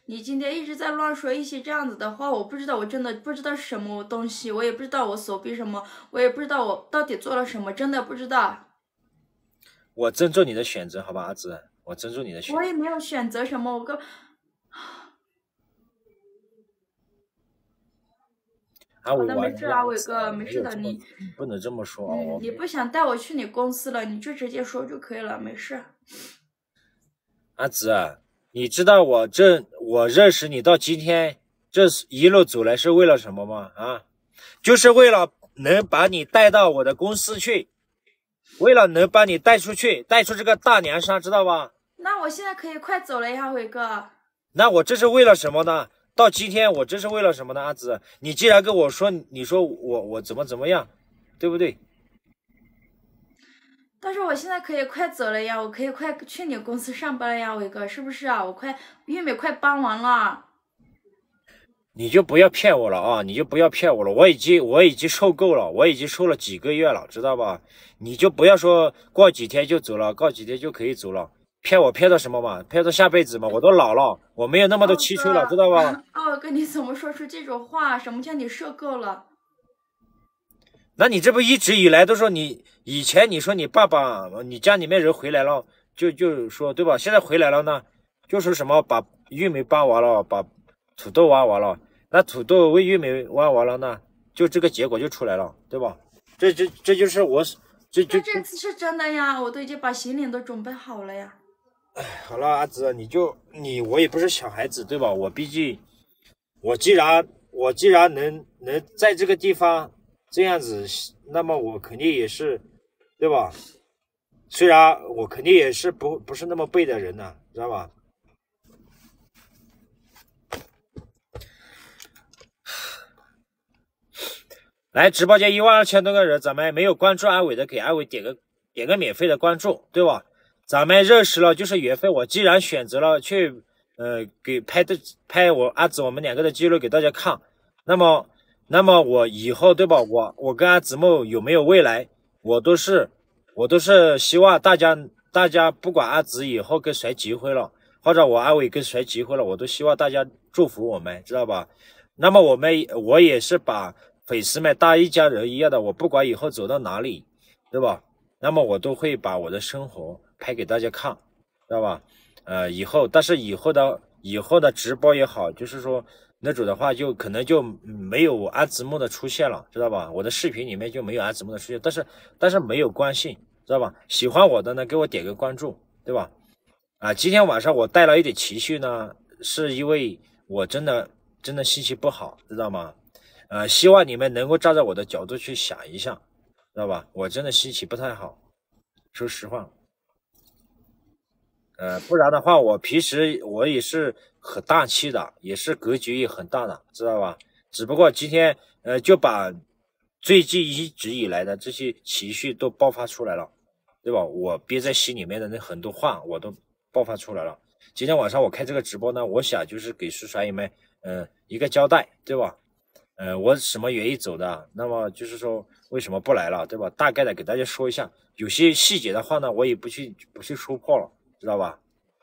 你今天一直在乱说一些这样子的话，我不知道，我真的不知道是什么东西，我也不知道我手臂什么，我也不知道我到底做了什么，真的不知道。 我尊重你的选择，好吧，阿紫，我尊重你的选择。 我也没有选择什么，好的， 阿伟玩没事啊， 人家阿紫啊， 伟哥，没事的， 没有这么，你不能这么说啊，我没有。 你不想带我去你公司了，你就直接说就可以了，没事。 阿紫啊，你知道我认识你到今天这一路走来是为了什么吗？啊，就是为了能把你带到我的公司去，为了能把你带出去，带出这个大凉山，知道吧？ 那我现在可以快走了呀，伟哥。 那我这是为了什么呢？到今天我这是为了什么呢？阿紫，你既然跟我说，你说我怎么样，对不对？ 但是我现在可以快走了呀，我可以快去你公司上班了呀，伟哥，是不是啊？玉米快搬完了。 你就不要骗我了啊！你就不要骗我了，我已经受够了，我已经受了几个月了，知道吧？你就不要说过几天就走了，过几天就可以走了，骗我骗到什么嘛？骗到下辈子嘛？我都老了，我没有那么多奥哥， 青春了，知道吧？ 奥哥，你怎么说出这种话？什么叫你受够了？ 那你这不一直以来都说你以前你说你爸爸你家里面人回来了，就说对吧？现在回来了呢，就说什么把玉米扒完了，把土豆挖完了，那土豆为玉米挖完了呢，就这个结果就出来了，对吧？这就是我那这次是真的呀，我都已经把行李都准备好了呀。 好了，阿紫，我也不是小孩子，对吧？我毕竟我既然能在这个地方这样子，那么我肯定也是，对吧？虽然我肯定也是不是那么背的人呢、知道吧？来，直播间12000多个人，咱们没有关注阿伟的，给阿伟点个免费的关注，对吧？咱们认识了就是缘分。我既然选择了去给拍我阿紫我们两个的记录给大家看，那么我以后对吧？我跟阿紫梦有没有未来，我都是希望大家不管阿紫以后跟谁结婚了，或者我阿伟跟谁结婚了，我都希望大家祝福我们，知道吧？那么我也是把粉丝们当一家人一样的，我不管以后走到哪里，对吧？那么我都会把我的生活拍给大家看，知道吧？但是以后的直播也好，就是说那种的话，就可能就没有安子梦的出现了，知道吧？我的视频里面就没有安子梦的出现，但是没有关系，知道吧？喜欢我的呢，给我点个关注，对吧？今天晚上我带了一点情绪呢，是因为我真的心情不好，知道吗？希望你们能够站在我的角度去想一下，知道吧？我真的心情不太好，说实话。不然的话，我平时我也是很大气的，也是格局也很大的，知道吧？只不过今天就把最近一直以来的这些情绪都爆发出来了，对吧？我憋在心里面的那很多话我都爆发出来了。今天晚上我开这个直播呢，我想就是给叔叔阿姨们一个交代，对吧？我什么原因走的？那么就是说为什么不来了，对吧？大概的给大家说一下，有些细节的话呢，我也不去说破了。知道吧？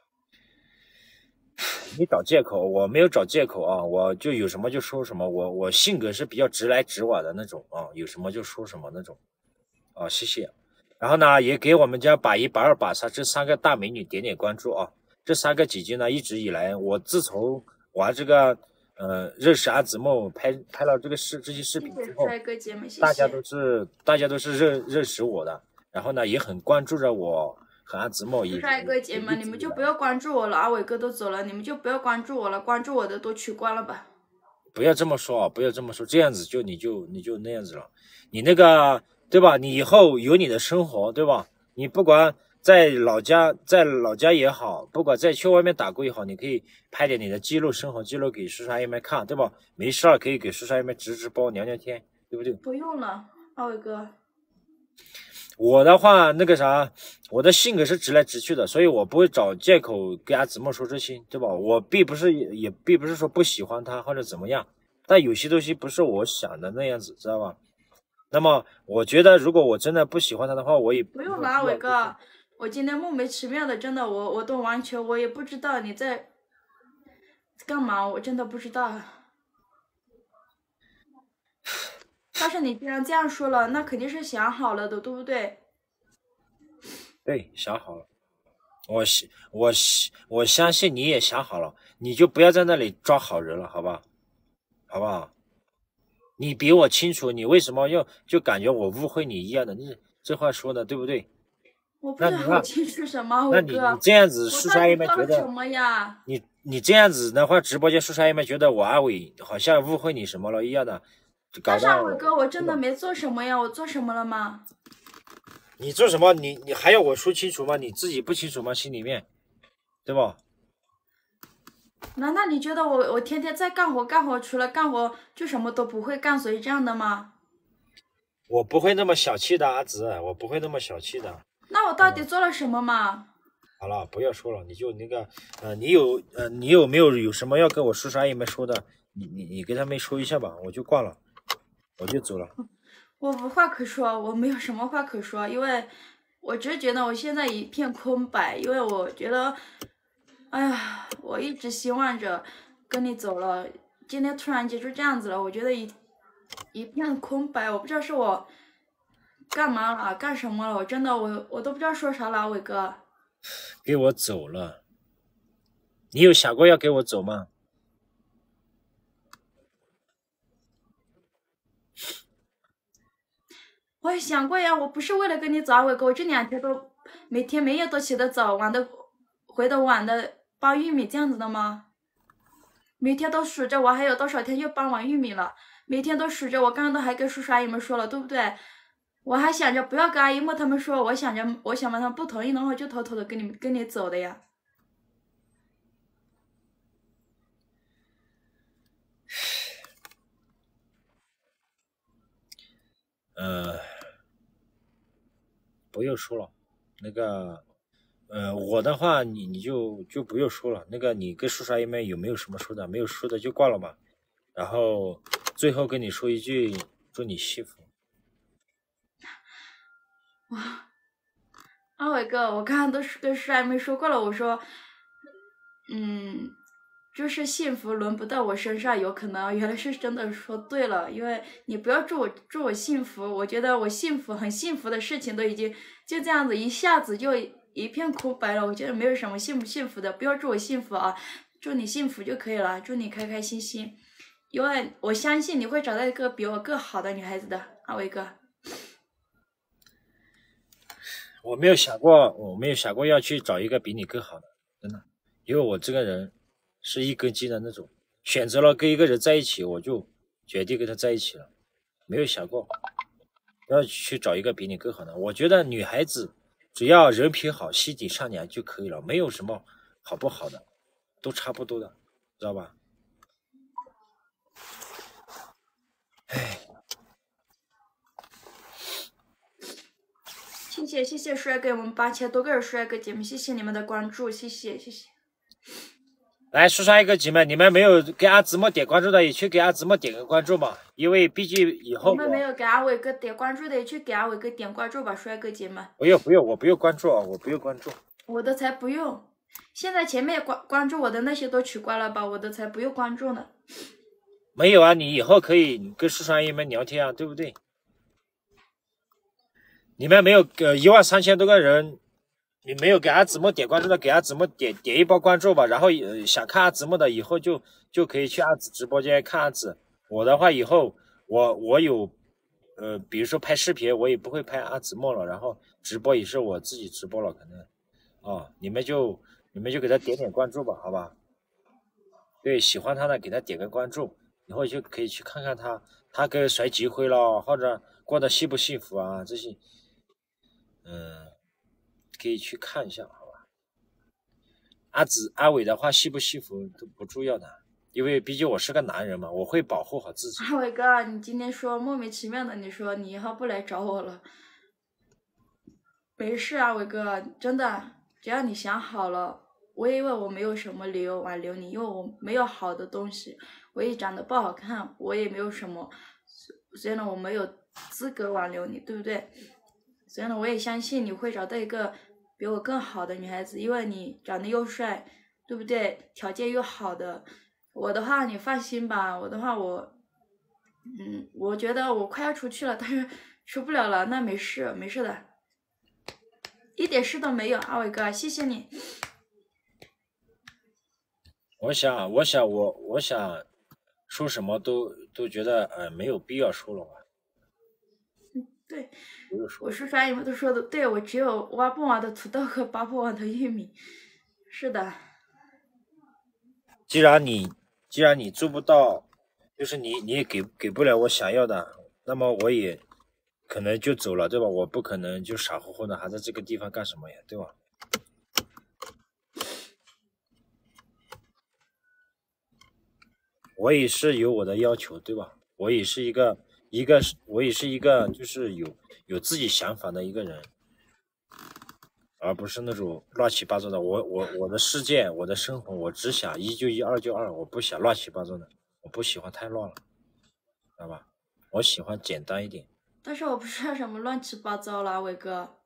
你找借口，我没有找借口啊，我就有什么就说什么，我性格是比较直来直往的那种啊，有什么就说什么那种啊，谢谢。然后呢，也给我们家把一、把二、把三这三个大美女点点关注啊。这三个姐姐呢，一直以来，我自从玩这个认识阿子梦，拍了这些视谢频之后， 谢帅哥姐们，谢大家都谢。 是大家都是认识我的，然后呢，也很关注着我和阿子梦， 帅哥姐们， 也一你直以来。 们就不要关注我了，阿伟哥都走了，你们就不要关注我了，关注我的都取关了吧。 不要这么说啊！不要这么说，这样子你就那样子了。你那个对吧？你以后有你的生活，对吧？你不管在老家也好，不管在去外面打工也好，你可以拍点你的生活记录给叔叔阿姨们看，对吧？没事儿可以给叔叔阿姨们直播聊聊天，对不对？ 不用了，阿伟哥。 我的话，那个啥，我的性格是直来直去的，所以我不会找借口跟阿子墨说这些，对吧？我并不是也并不是说不喜欢他或者怎么样，但有些东西不是我想的那样子，知道吧？那么我觉得，如果我真的不喜欢他的话，我也不用了，阿伟哥，我今天莫名其妙的，真的，我都完全我也不知道你在， 干嘛？我真的不知道。但是你既然这样说了，那肯定是想好了的，对不对？ 对，想好了。我相信你也想好了，你就不要在那里抓好人了，好吧？好不好？你比我清楚，你为什么要就感觉我误会你一样的？你这话说的对不对？ 我不知道我那你看， 清楚什么， 那你伟哥， 这样子， 我到叔叔阿姨底做了什们觉得么呀？ 你这样子的话，直播间叔叔阿姨们觉得我阿伟好像误会你什么了一样的，就搞到但是啊，伟哥，我真对吧？ 的没做什么呀，我做什么了吗？ 你做什么？你还要我说清楚吗？你自己不清楚吗？心里面，对吧？ 难道你觉得我天天在干活，除了干活就什么都不会干，所以这样的吗？ 我不会那么小气的，阿紫，我不会那么小气的。 那我到底做了什么嘛？ 好了，不要说了，你就那个，你有没有什么要跟我叔叔阿姨们说的？你跟他们说一下吧，我就挂了，我就走了。 我无话可说，我没有什么话可说，因为我只是觉得我现在一片空白，因为我觉得，哎呀，我一直希望着跟你走了，今天突然间就这样子了，我觉得一片空白，我不知道是我干嘛了，干什么了，我真的我都不知道说啥了，伟哥。 给我走了，你有想过要给我走吗？ 我也想过呀，我不是为了跟你走啊，伟哥，我这2天都每天每夜都起得早，回得晚的扒玉米这样子的吗？每天都数着我还有多少天又扒完玉米了，每天都数着，我刚刚都还跟叔叔阿姨们说了，对不对？我还想着不要跟阿姨们他们说，我想着我想把他们不同意的话，就偷偷的跟你走的呀。 呃，不用说了，那个，我的话你就不用说了。那个你跟叔叔阿姨们有没有什么说的？没有说的就挂了吧。然后最后跟你说一句，祝你幸福。 阿伟哥，我刚刚都是跟叔叔阿姨们说过了，我说，嗯，就是幸福轮不到我身上，有可能原来是真的说对了，因为你不要祝我幸福，我觉得我幸福很幸福的事情都已经就这样子一下子就一片空白了，我觉得没有什么幸不幸福的，不要祝我幸福啊，祝你幸福就可以了，祝你开开心心，因为我相信你会找到一个比我更好的女孩子的，阿伟哥。 我没有想过要去找一个比你更好的，真的，因为我这个人是一根筋的那种，选择了跟一个人在一起，我就决定跟他在一起了，没有想过要去找一个比你更好的。我觉得女孩子只要人品好、心地善良就可以了，没有什么好不好的，都差不多的，知道吧？ 谢谢帅哥，我们8000多个人帅哥姐妹，谢谢你们的关注，谢谢。 来，说上一个姐妹，你们没有给阿子墨点关注的，也去给阿子墨点个关注嘛，因为毕竟以后你们没有给阿伟哥点关注的，也去给阿伟哥点关注吧，帅哥姐们。 不用，我不用关注啊，我不用关注。 我的才不用，现在前面关注我的那些都取关了吧，我的才不用关注呢。 没有啊，你以后可以跟叔叔阿姨们聊天啊，对不对？你们没有13000多个人，你没有给阿子墨点关注的，给阿子墨点一包关注吧。然后想看阿子墨的，以后就可以去阿子直播间看阿子。我的话，以后我有比如说拍视频，我也不会拍阿子墨了。然后直播也是我自己直播了，可能啊，你们就给他点关注吧，好吧？对，喜欢他的给他点个关注，以后就可以去看看他跟谁结婚了，或者过得幸不幸福啊这些。嗯，可以去看一下，好吧？阿伟的话，幸不幸福都不重要的，因为毕竟我是个男人嘛，我会保护好自己。 阿伟哥，你今天说莫名其妙的，你说你以后不来找我了，没事啊，伟哥，真的，只要你想好了，我因为我没有什么理由挽留你，因为我没有好的东西，我也长得不好看，我也没有什么，所以呢，我没有资格挽留你，对不对？所以呢，我也相信你会找到一个比我更好的女孩子，因为你长得又帅，对不对？条件又好的， 我的话你放心吧，我的话我觉得我快要出去了，但是出不了了，那没事没事的，一点事都没有，阿伟哥，谢谢你。 我想说什么都觉得没有必要说了吧。 对， 不用说我叔叔阿姨们都说的对，我只有挖不完的土豆和拔不完的玉米。是的， 既然你做不到，就是你也给不了我想要的，那么我也可能就走了，对吧？我不可能就傻乎乎的还在这个地方干什么呀，对吧？我也是有我的要求，对吧？我也是我也是一个就是有自己想法的一个人，而不是那种乱七八糟的。我的世界，我的生活，我只想一就一，二就二，我不想乱七八糟的，我不喜欢太乱了，知道吧？我喜欢简单一点。 但是我不知道什么乱七八糟了，伟哥。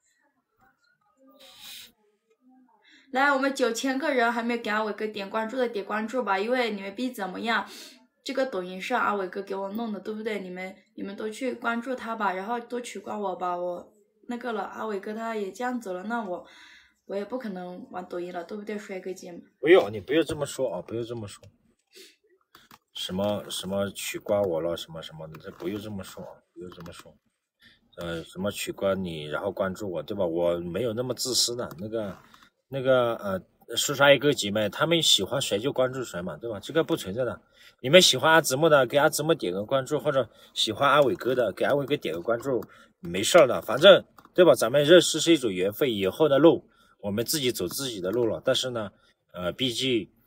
来，我们9000个人还没有给阿伟哥点关注的点关注吧，因为你们币怎么样？这个抖音是阿伟哥给我弄的，对不对？你们都去关注他吧，然后多取关我吧，我那个了，阿伟哥他也这样走了，那我也不可能玩抖音了，对不对，帅哥姐们？ 不用，你不要这么说啊，不要这么说。什么取关我了，什么什么的，这不用这么说啊，不用这么说。什么取关你，然后关注我，对吧？我没有那么自私的。叔叔阿姨哥姐妹，他们喜欢谁就关注谁嘛，对吧？这个不存在的。你们喜欢阿子木的，给阿子木点个关注，或者喜欢阿伟哥的，给阿伟哥点个关注，没事的。反正对吧？咱们认识是一种缘分，以后的路我们自己走自己的路了。但是呢，毕竟